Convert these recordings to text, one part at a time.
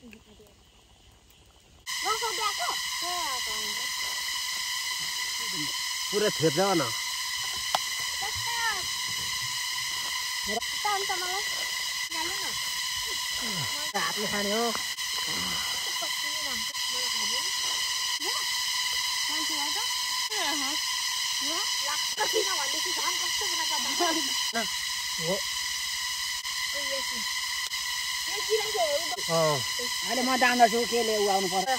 पूरा थेप जाओ न हातले खाने हो अहिले म जान्दछु केले उआउनु पर्छ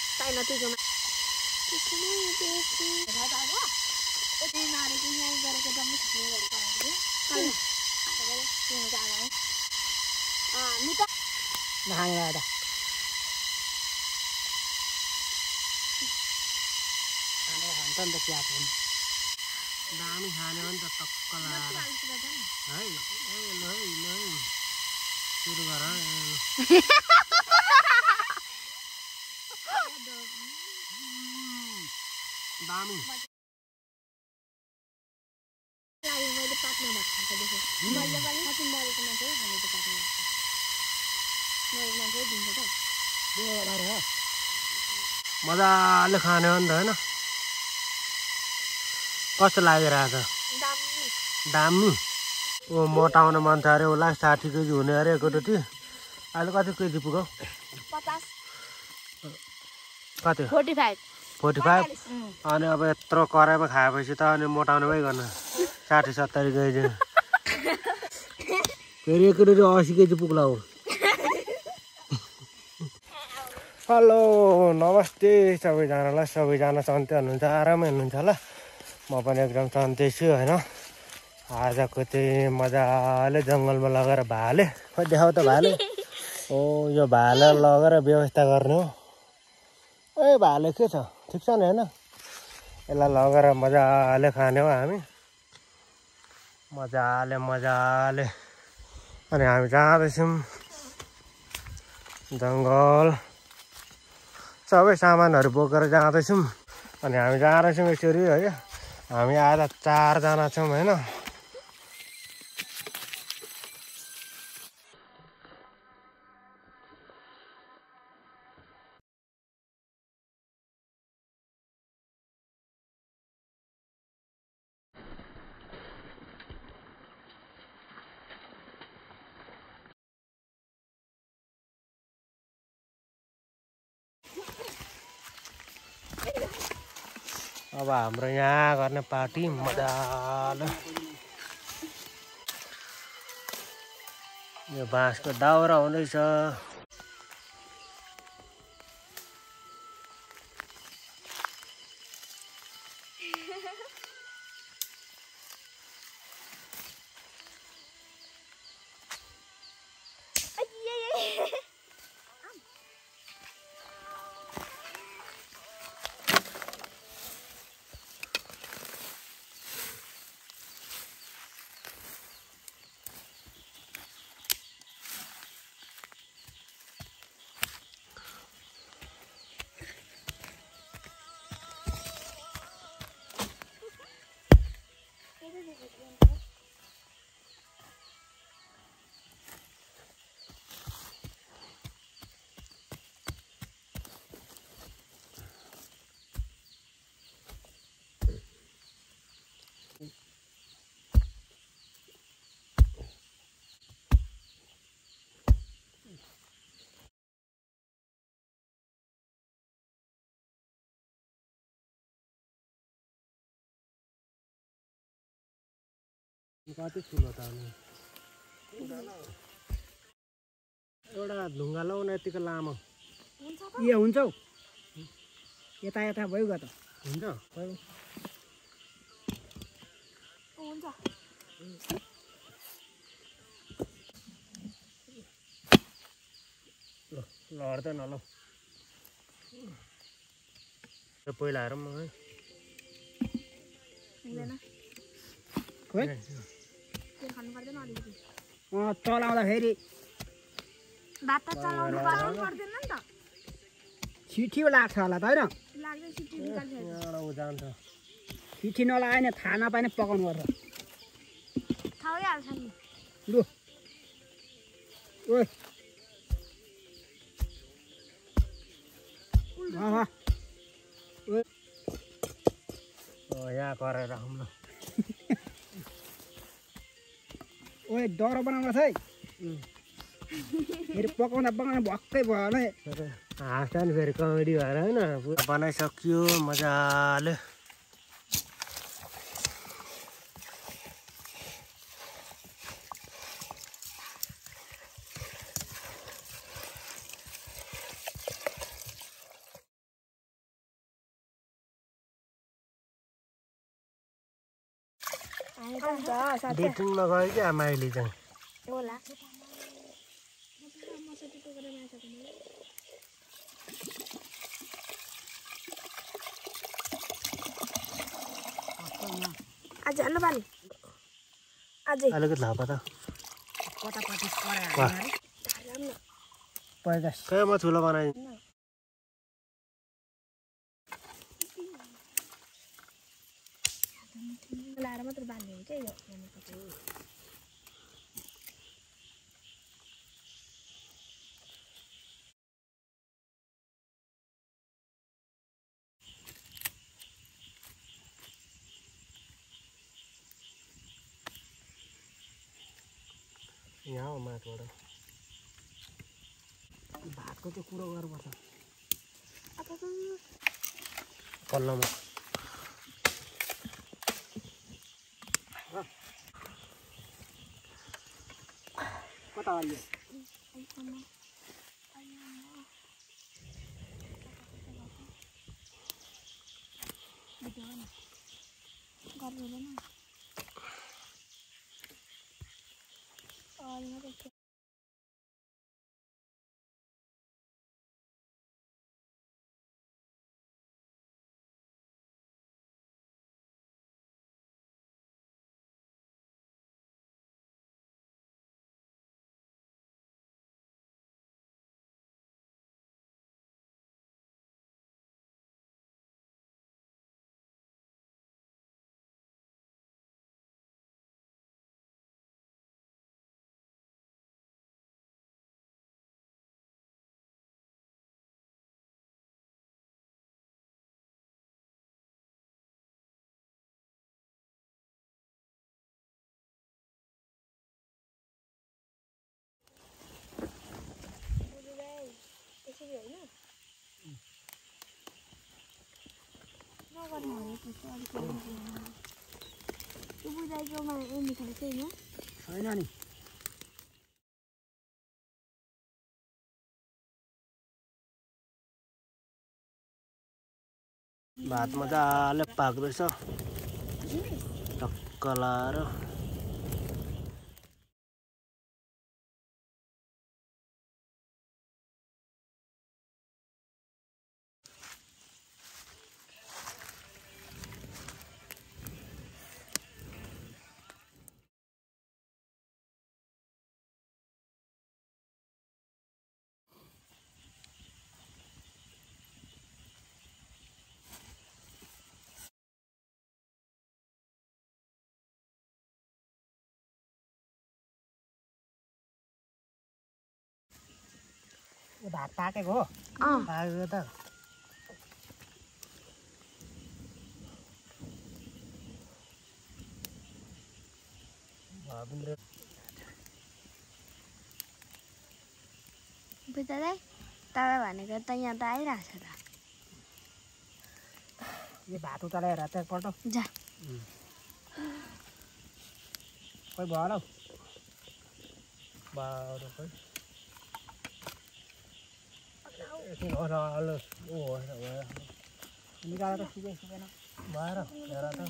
दामी खाने हो नि त टक्क लाएर है सुरु गर दामी मजाले खाने हो नि त होइन कस्तो लागिरहेछ दामी ओ मोटाउने मन छ अरे उसलाई 60 केजी हुने अरे एकचोटि अहिले कति केजी पुग्यो 50 कति 45 अनि अब यत्रो कराईमा खाएपछि त अनि मोटाउने भइ गर्न 60-70 केजी फेरि एकचोटि 80 केजी पुग्ला हो हेलो नमस्ते सबैजनालाई सबैजना सन्चै हुनुहुन्छ आरामै हुनुहुन्छ होला म पनि एकदम सन्चै छु होइन आजको चाहिँ मजाले जङ्गलमा लगेर भाले खोइ देखाउ त भाले ओ यो भाले लगेर व्यवस्था गर्ने हो ए भाले के छ ठिक छ नि होइन यसलाई लगेर मजाले खाने हो हामी मजाले अनि हामी जाँदैछौँ जङ्गल सबै सामानहरू बोकेर जाँदैछौँ अनि हामी जाँदैछौँ यसरी है हामी आज 4 जना छौँ होइन अब हाम्रो यहाँ गर्ने पार्टी मजाले यो बाँसको दाउरा हुँदैछ कति ठुलो त एउटा ढुङ्गा लाउ न यतिको लामो यो हुन्छ हौ यता यता भयो ग त हुन्छ लड्दैन ल पहिला हेरौँ है चलाउँदाखेरि भात त चलाउनु पर्दैन नि त छिठी लाग्छ होला त होइन लाग्दै सिटी निकाल्छ छिठी नलायो भने थाहा नपाएन पकाउनु पर्छ थाहै हाल्छ नि लु ओ वाह यहाँ गरेर आउँ न ओए डर बनाउनु है फेरि पकाउँदा भक्कै भयो होला है हाँस्छ नि फेरि कमेडी भएर होइन बनाइसक्यो मजाले डेटिङ नगयो कि आमाइले चाहिँ होला आज हाल्नु पानी अझै अलिकति लापा त कतापट्टि कहाँ म ठुलो बनाइ लाएर मात्र बाँध्ने हुन्छ यो यहाँ हो माथिबाट भातको त्यो कुरो गर्नुपर्छ पल्लोमा कता हाल्यो त्यसरी होइन नगर्नु भनेको त्यो बुझाइकोमा ए मिठाई छैन छैन नि भात मजाले पाक्दैछ टक्क लाएर भात पाकेको हो पाक्यो त बुझ्दै तपाईँ भनेको त यहाँ त आइरहेको छ त यो भात उतालेर चाहिँ एकपल्ट जा खोइ भयो होला हौ बाह्र खै एकछिन ओह्रालो निकालेर सुकै सुकेन बाह्र हेर त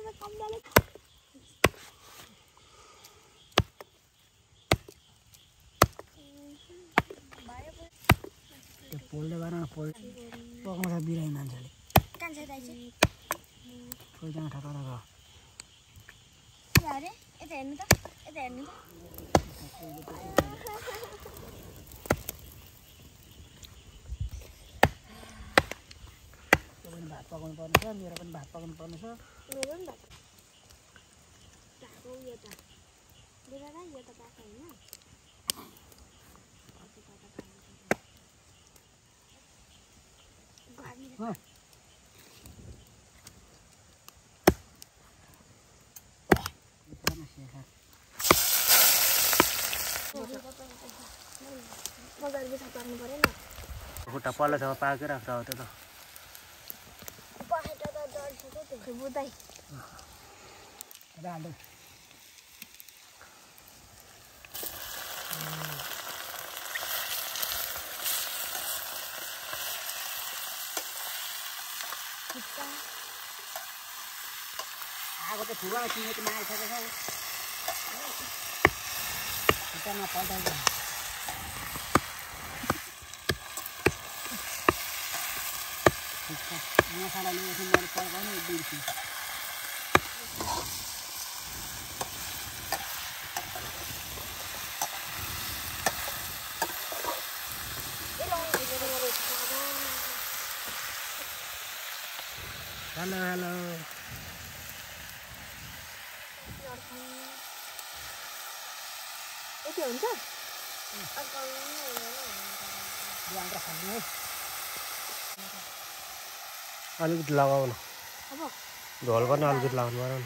त्यो पोल्दै गर न पोल पकाउँछ बिरामी मान्छेले खोइजान ठक्क अरे यता हेर्नु त यता हेर्नु त भात पकाउनु पर्ने छ मेरो पनि भात पकाउनु पर्ने छ मेरो पनि भात यो त यो त पाएको होइन खुट्टा पल्लोसँग पाकै राख्छ हो त्यो त हाल्दै आगो त ठुलो किनेको मारिसकेको छ खुट्टामा पल्टाइदिनु मसाला लिएपछि मैले पकाउनु बिर्छु हेलो हेलो यति हुन्छ अलिकति लगाउनु अब झोल पनि अलिकति लगाउनु पऱ्यो नि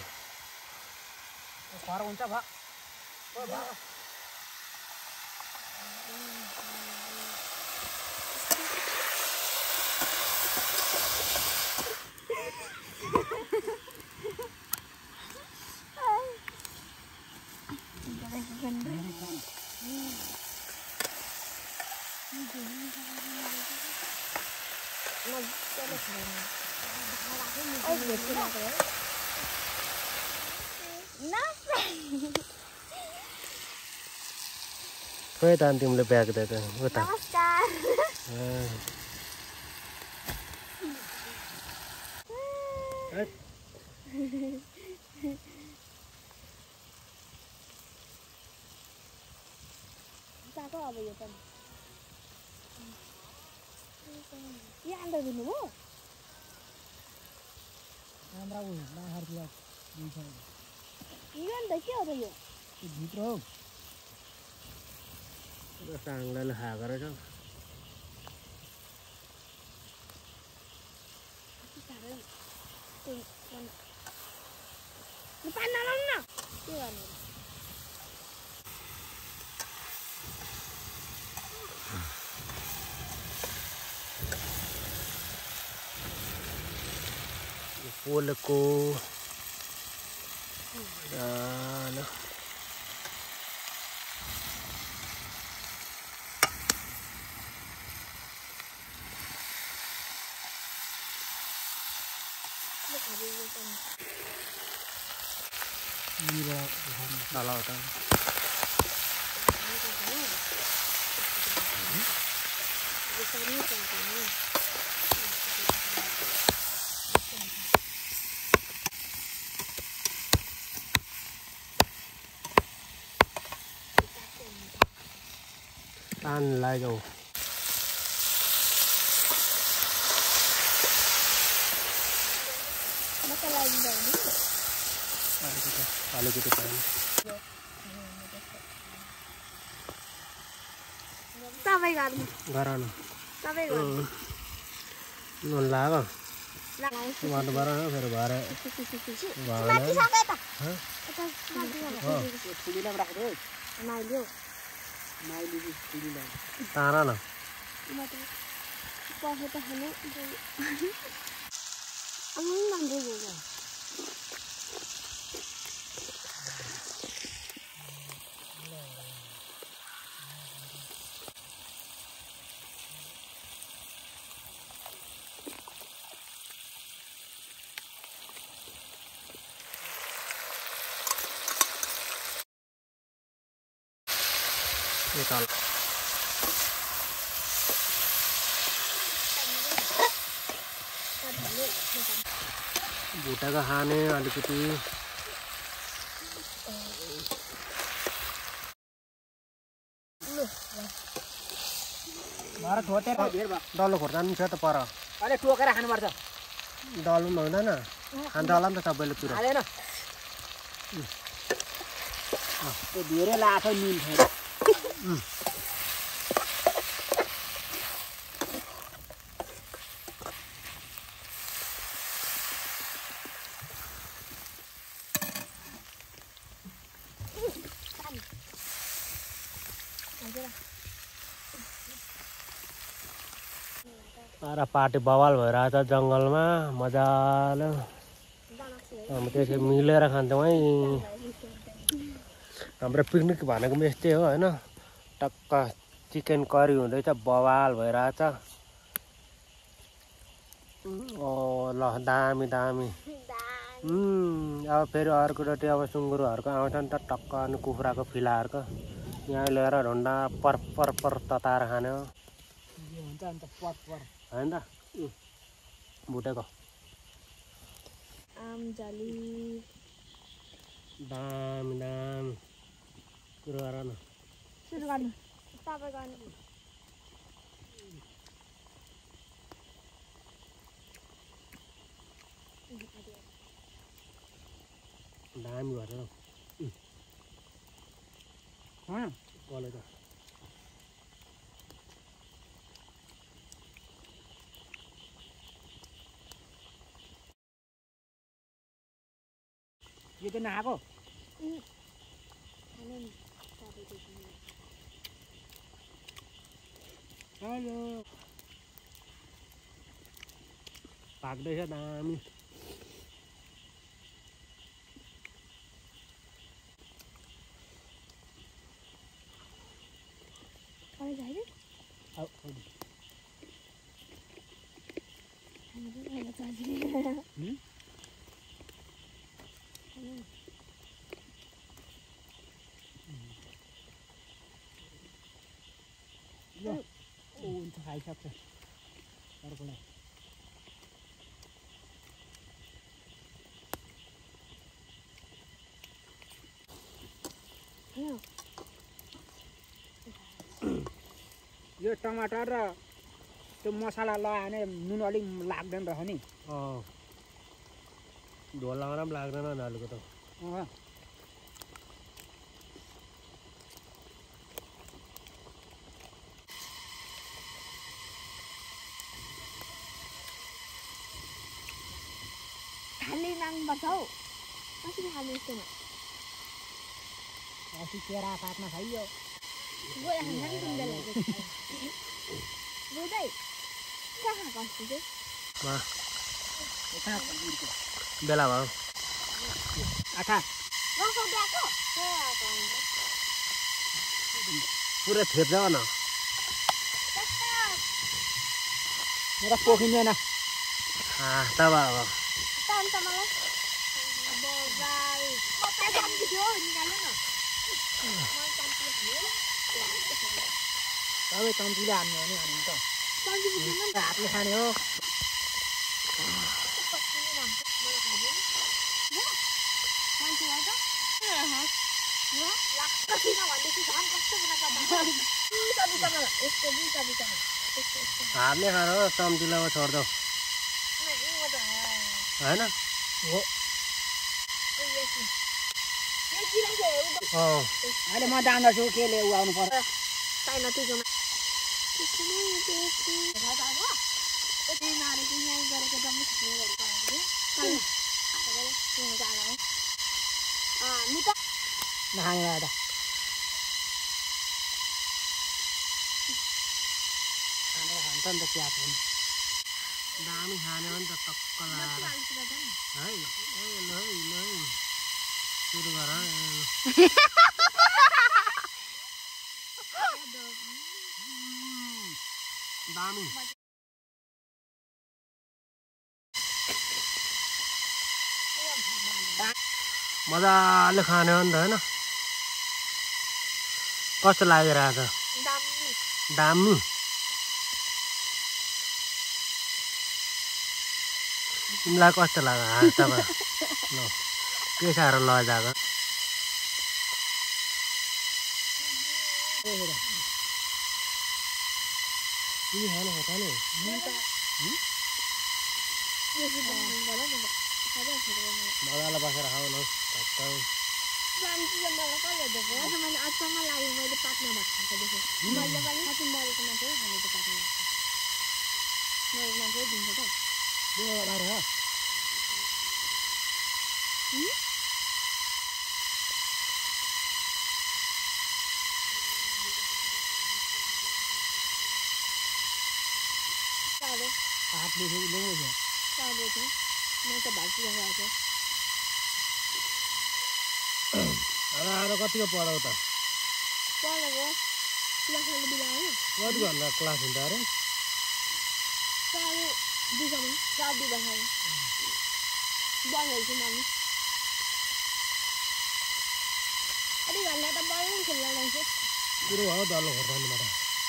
घर हुन्छ भयो खोइ त अनि तिमीले ब्याग दिए त उता नमस्कार अब यो पनि यो अन्डा दिनु हो राम्रा उयो बाख्रातिर दिन्छ यो अन्त के हो त यो भित्र हौ साङ्लाले खाएको रहेछ पानी नलाउनु न के गर्नु पोलेको Kalau kan ăn lại rồi आलु gitu kan सबै गर्नु गराउनु सबै गर्नु नुन लाग्यो लगाउँछु गर्नु परेन फेरि भरे माथि सबै त ठुलीलाई राख्दै माइल्यो माइली ठुलीलाई तारा न पखे त खानु अनि राम्रो गयो यो तल भुटाको खाने अलिकति भर ठोटेर धेर भयो डल्लो खोर्सानी छ त पर अहिले टोकेर खानुपर्छ डल्लो पनि हुँदैन खान्छ होला नि त सबैले पुरा हालेन त्यो धेरै लाछ नुन छैन सारा पार्टी बवाल भइरहेछ जङ्गलमा मजाले अब त्यसै मिलेर खान्छौँ है हाम्रो पिकनिक भनेको पनि यस्तै हो होइन टक्क चिकन करी हुँदैछ बवाल भइरहेछ ल दामी दामी अब फेरि अर्कोचोटि अब सुँगुरहरूको आउँछ नि त टक्क अनि कुखुराको फिलाहरूको यहाँ ल्याएर ढुन्डा पर पर पर तताएर खाने हो हुन्छ अन्त पट पर होइन त भुटेको आमझाली दामी दामी कुरो गर न सुरु गर्नु तपाईँ गर्नु दामी भएर कले त यो त नआएको हेलो पाक्दैछ दामी हुन्छ खाइसक्छ अर्कोलाई यो टमाटर र त्यो मसला लगायो भने नुन अलिक लाग्दैन रहेछ नि झोल लगाएर पनि लाग्दैन नि अलिक त खाली माग्नुपर्छ हौ कसरी खानु यस्तोमा अस्ति केरा काट्न खाइयो गोया खान्छ नि कुन बेला बुझ्दै कहाँ खाएको अस्ति चाहिँ बेला भयो आँखा नसौध्याएको पुरा थेप्छ न मेरो पोखिँदैन तब अब अन्त मलाई थियो निकाल्नु न सबै कम्तीले हान्ने हो नि हान्नु त हातले खाने हो हातले खाएर चम्चीलाई छोड्दौ होइन अहिले म जान्दछु केले उगाउनु पर्छ नखाने भए त खानेर खान्छ नि त प्याज पनि दामी खाने हो नि त टक्क लगाएर है ल सुरु गर दामी मजाले खाने हो नि त होइन कस्तो लागिरहेछ दामी तिमीलाई कस्तो लाग्यो हाँस्दामा ल के साह्रो लजाएको तिमी खानु खाने मजाले बसेर खाऊ न मैले अचम्म लाग्यो मैले पाक्न भएको देखेँ मैले पनि कति मरेको मान्छे खाने त पाक्न मरेको मान्छे दिन्छ त आएर कतिको पढाउ त कति घन्टा क्लास हुन्छ अरे कुरो भयो दल्लो खोर्सानीबाट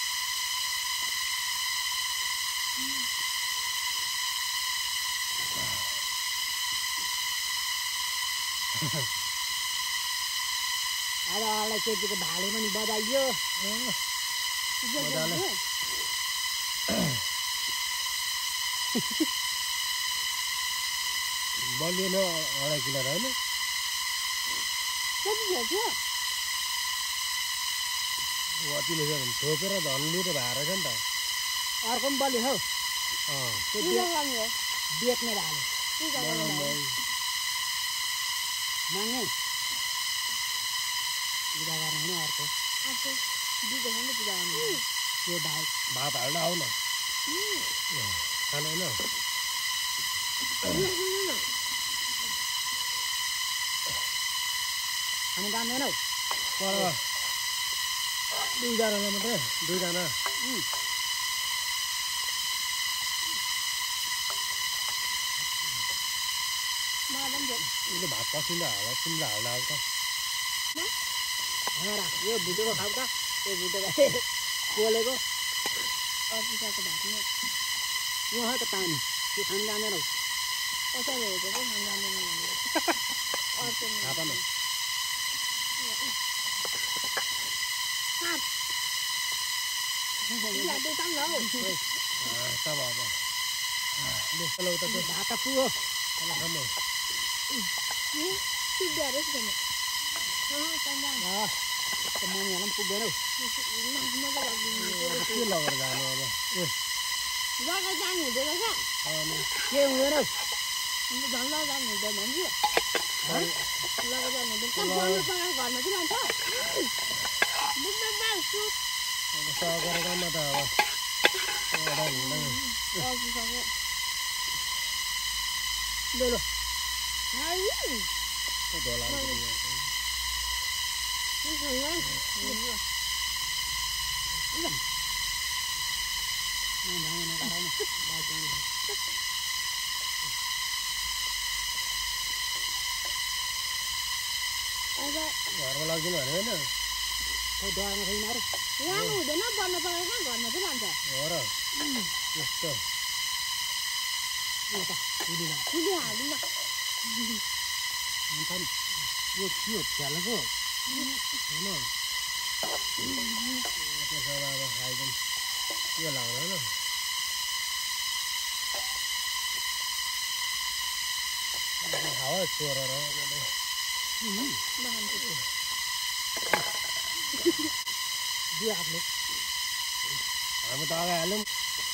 आधा केटीको भाले पनि बजाइयो मजाले बलिएन 2.5 किलो होइन कतिले चाहिँ थोपेर झन्लिएर भाएर छ नि त अर्को पनि बल्यो हौ बेच्ने भाले माग्ने पूजा गर्ने होइन अर्को त्यो बाहेक भात हाल्न आऊ न खानु होइन हामी जान्दैनौ पर 2 जनालाई मात्रै 2 जना भात पसिँदा हाल तिमीलाई हाल्दा आऊ त यो भुटेको खाऊ त त्यो भुटेको पोलेको उहाँ त पानी त्यो खानु जाँदैनौ खाता न तब अब ल उता त्यो भात त पुग्यो तल खानु मनीहरूलाई पनि पुग्दैन के लगेर जानु अब जानु हुँदैन के हुँदैन झन् जानु हुँदैन नि लगेर जानु हुँदैन घरमा चाहिँ लान्छ अब सकेर काममा त अब एउटा हुँदैन लो ढोला घरमा लाग्दिनु भने होइन डरमा छैन अरे लानु हुँदैन बन्न परेन घरमा चाहिँ लान्छ हो र त्यस्तो फुली हाल्नु न यो के हो झ्यालेको होइन त्यसो अब खाइदिउँ के लाग्दैन हावा चोरेर दियो आफ्नो हामी त अगाडि हाल्यौँ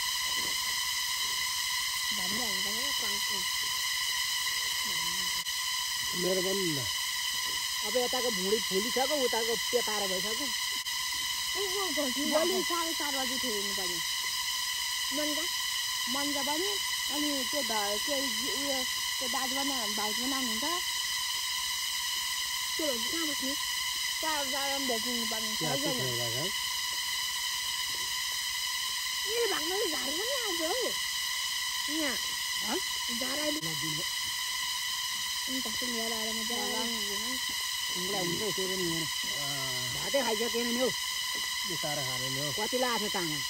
मेरो पनि न अब यताको भुँडी फुलिसक्यो उताको पेपारो भइसक्यो भोलि 4:30 बजी हिँड्नुपर्ने मन्जा पनि अनि त्यो उयो त्यो दाजु पनि भाइ पनि आउनुहुन्छ त्यो कहाँ बस्ने 4:30 भेटिनुपर्ने मेरो भागमा चाहिँ झार पनि आउँछ हौ यहाँ झार अहिले तिमीलाई हुन्छ त्यो पनि हुँदैन भातै खाइसकेन नि हौ बिसाएर खाने नि हो कति लाग्छ तामा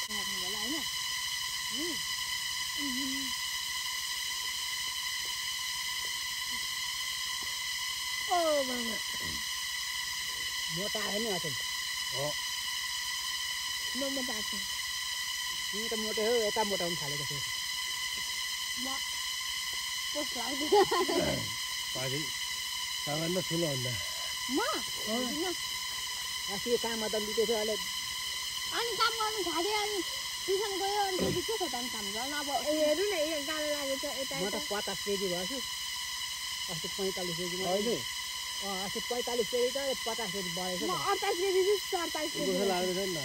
मोटा आयो नि अचेल हो म मोटा छु तिमी त मोटै हो यता मोटाउनु थालेको थियो म पोस लाग्दैन बाजी सबभन्दा ठुलो भन्दा म होइन अस्ति काममा त लुटेको थियो अहिले अनि काम गर्नु थाल्यो अनि ट्युसन गयो अनि त्यति के छ त काम गर्नु अब हेर्नु न यहाँ गाह्रो लागेको छ यता म त 50 केजी भएछु अस्ति 45 केजी अहिले अस्ति 45 केजी त 50 केजी बढेको म 48 केजी छु 47 केजी दुःख लाग्दैन नि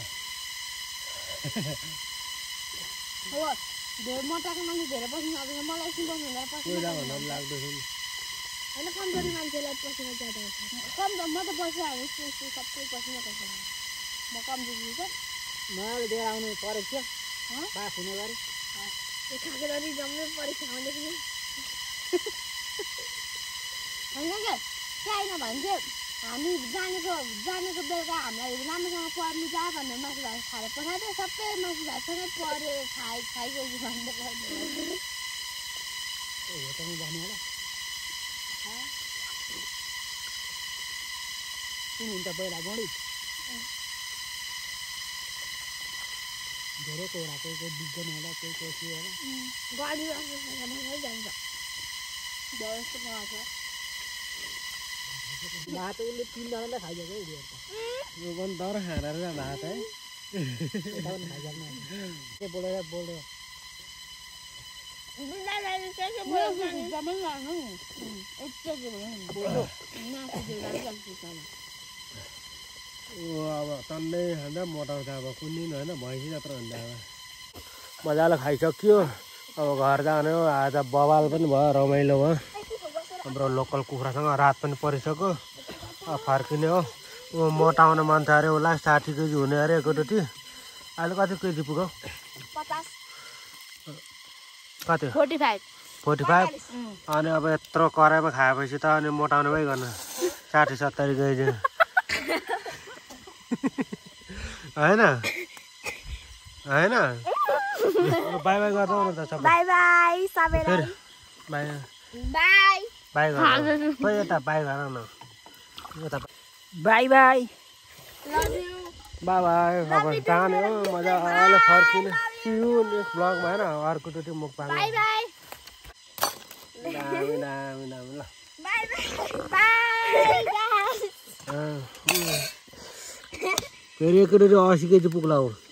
हो धेरै मोटाको मान्छे धेरै पसिना आउँदैन मलाई एकछिन बस्नु हुँदैन कोइला पसिना भन्दा लाग्दैछ नि होइन कमजोरी मान्छेलाई पसिना ज्यादा आउँछ कम म त बसिरहेको स्कुल सबै पसिना पर्छ म कमजोरी छ मलाई लिएर आउनु परेको थियो पास हुने गरी यो खाएको गरी जम्मै परीक्षा आउँदैछ नि होइन क्या होइन भने चाहिँ हामी जानेको बेलुका हामीलाई राम्रोसँग पढ्नु जा भनेर मासु भात खाएर पठाएको सबै मासु भातसँगै पढ्यो खाइसक्यो भन्नु पर्ने होटलमा बस्ने होला किन हुन्छ पहिला गणित धेरै कोरा कोही बिग्दैन होला कोही के होला गरिरहेको जान्छ जस्तो बनाउँछ भात उसले 3 जनालाई खाइदिएको हौ उनीहरू त यो पनि डर खाएर भात है यता पनि खाइसक्नु के बोलेर बोल्यो अब टन्नै खाँदा मोटाउँछ अब कुनै होइन भैँसी जत्रो हुन्छ अब मजाले खाइसक्यो अब घर जाने हो आज बवाल पनि भयो रमाइलो भयो हाम्रो लोकल कुखुरासँग रात पनि परिसक्यो अब फर्किने हो ऊ मोटाउने मान्छे अरे उसलाई 60 केजी हुने अरे एकैचोटि अहिले कति केजी पुग्यो 50 कति 45 अनि अब यत्रो कराईमा खाएपछि त अनि मोटाउने भइ गर्न 60-70 केजी होइन होइन बाई बाई गर्छौ न त सबै बाई बाई सबैलाई बाई बाई बाई गर खोइ यता बाई गर न यता bye bye love you bye bye अब जाने हो मजाले फर्किने सियु नेक्स्ट ब्लगमा होइन अर्कोचोटि मुख पाल्नु बाई बाई दामी दामी दामी ल बाई बाई फेरि एकैचोटि 80 केजी पुग्ला हो